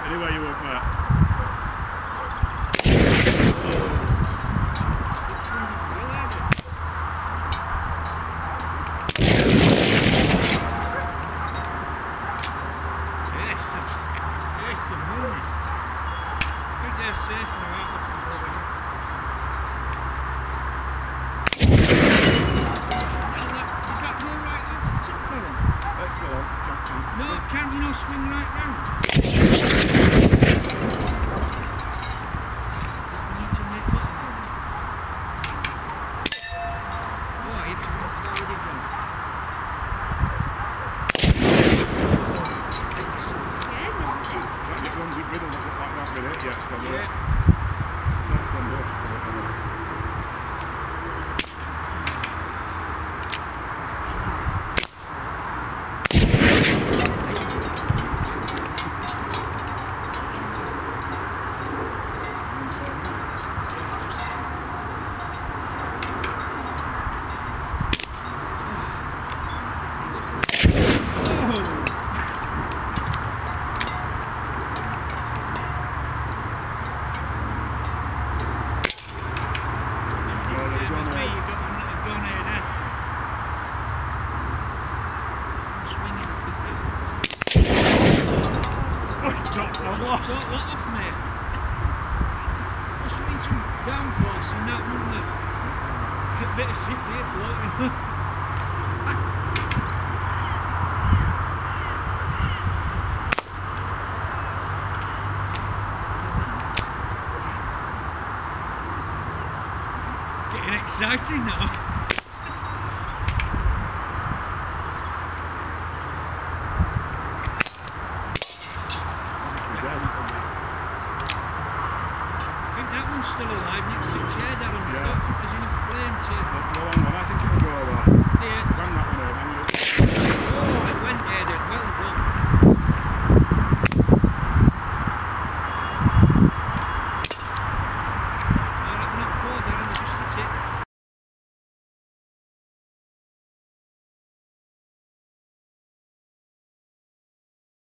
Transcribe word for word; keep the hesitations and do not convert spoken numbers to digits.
Anyway, you up, Matt. No, can you not swing right round? We need to make that again. Oh, it's forward again. Can't get ones in the middle that look like that with it, yeah. So Yeah. that's one more. Sort that off, mate. Just need some downforce and that wouldn't it? A bit of shit here floating. Getting exciting now. I think that one's still alive next to the chair, Darren. Yeah. There's enough flame to... That's the long one.